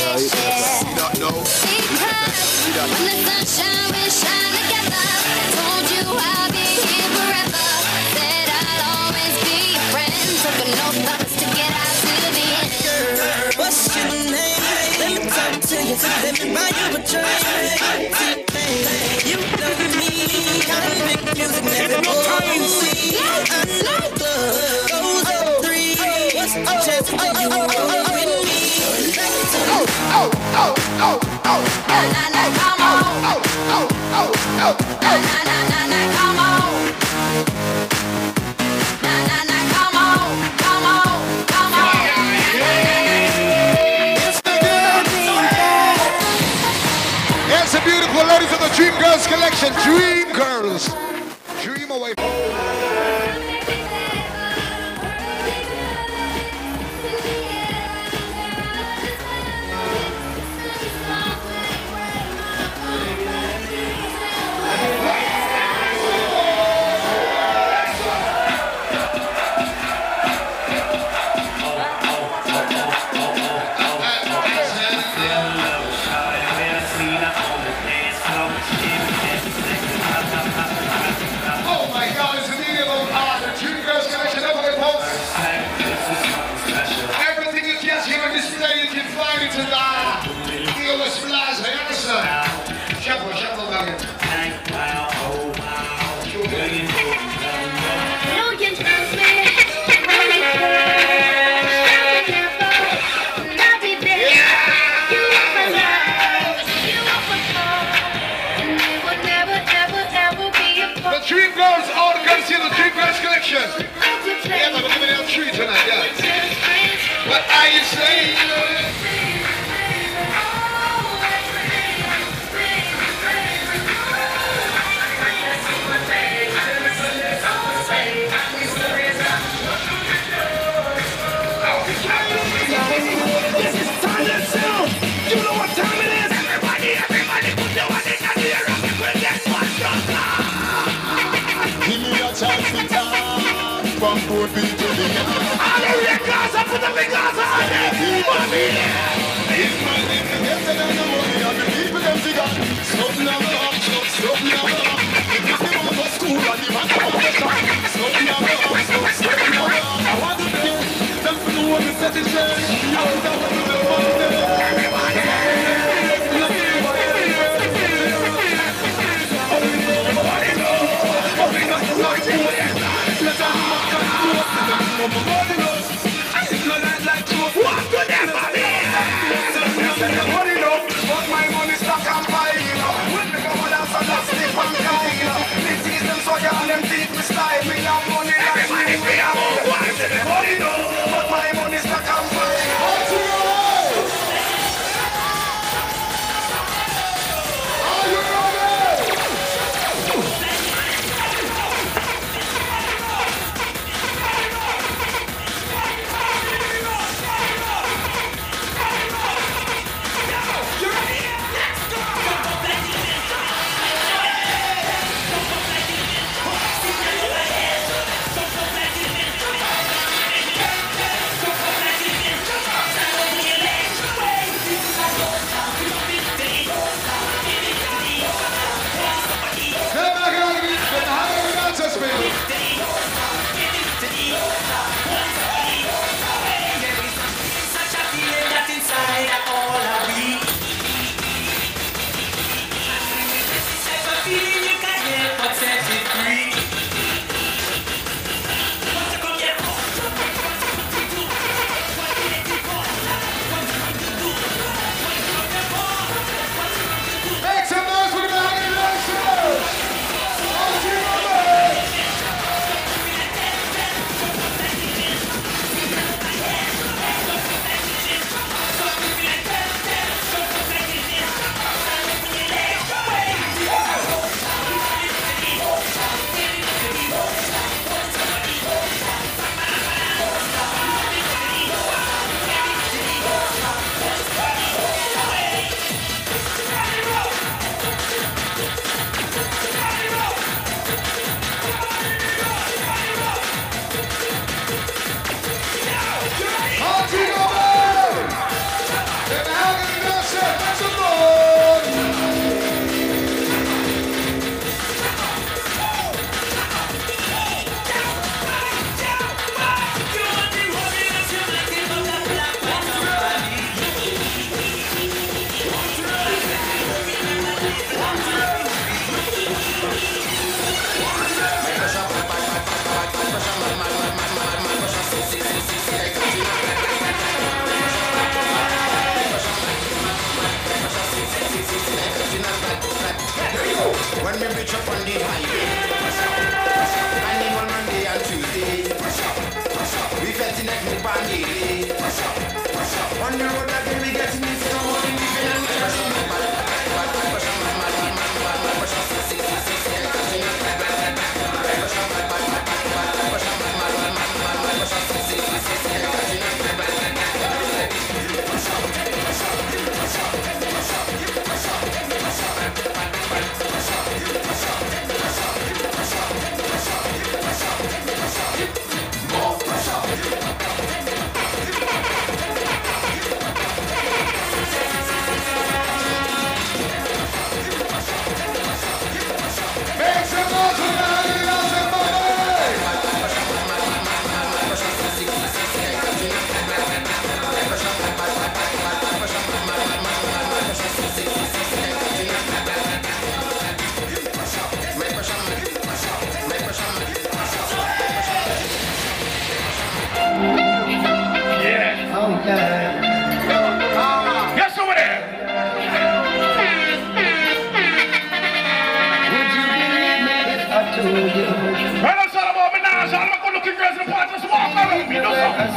relationship. Because when the sunshine we shine together. Told you I'll be here forever. Said I'll always be your friend. Took an oath promise to get out to the end. What's your name? Let me talk to you. Let me buy you a drink. You know me. I make music never you see. I know the goes at 3. What's the chance that you want with me? Na na na, come on. Na na na, come on. Na na na, come on, come on, come on. Here's the beautiful ladies of the Dream Girls collection. Dream Girls. Dream away. Dream Girls, all the girls see the Dream Girls collection. Yeah, I'm giving it a treat tonight, yeah. What are you saying? This is Silent Sound. You know what time it is? Everybody put your hand in the air and put that one. Give me a chance to talk from good beat to the end. All the records, I put the fingers on it. Money. It's money. Yesterday than the money, and the people them together. Something never up, something never up. If you want to school and you want to go to shop, something never up, something never up. I want to do them for the one who set it straight. I want to do them for the everybody.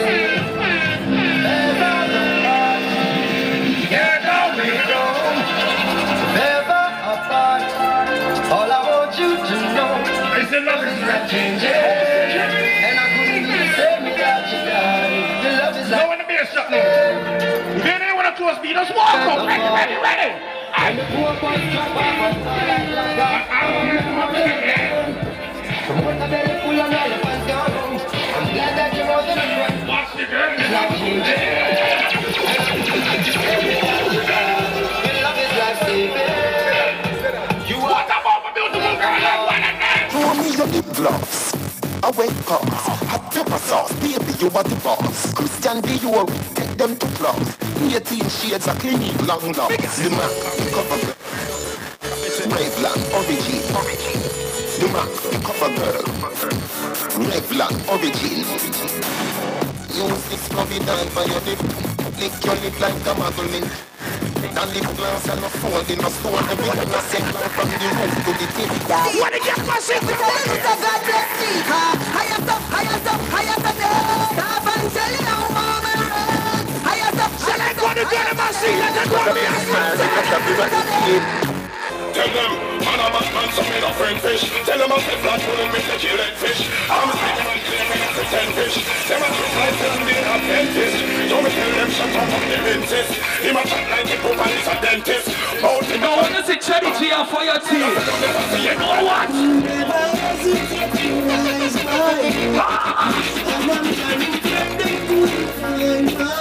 All I want you to know is the love is not changing. And I couldn't even say me got you down. The love is like... No, in the beer shop now. If you didn't want to close me, just walk up. Ready. And the poor boys drop off and fall like that. From what the belly full and all the fans gone home. I'm glad that you're more than a friend. Watch the girl. It's not changing. The love is life saving. What about my beautiful girl? Throw me your lip gloss, a wet pass, hot pepper sauce, baby you are the boss. Christian Dior, take them to clubs. 18 shades of clean, long locks. The Mac, cover girl. Revlon, origin. The Mac, cover girl. Revlon, origin. Use this coffee down for your lip. Lick your lip like a muzzle. And lip gloss and a fold in a store. Everything I say from the roof to the tip. What did you get my shit? God bless me. Higher stuff, higher stuff, higher stuff. Stop and tell you how mama runs. Higher stuff, higher stuff. Tell them, man, I'm a man, so me no friend fish. Tell them I'm a flat full and me to kill that fish. I'm speaking and clearing up the 10 fish. Them a trick like them, they have dentist. So me tell them shut up on the dentist. Him a chat like a poop and he's a dentist. Out in the No one is a charity or for your team. you know what? Never hesitate to rise by.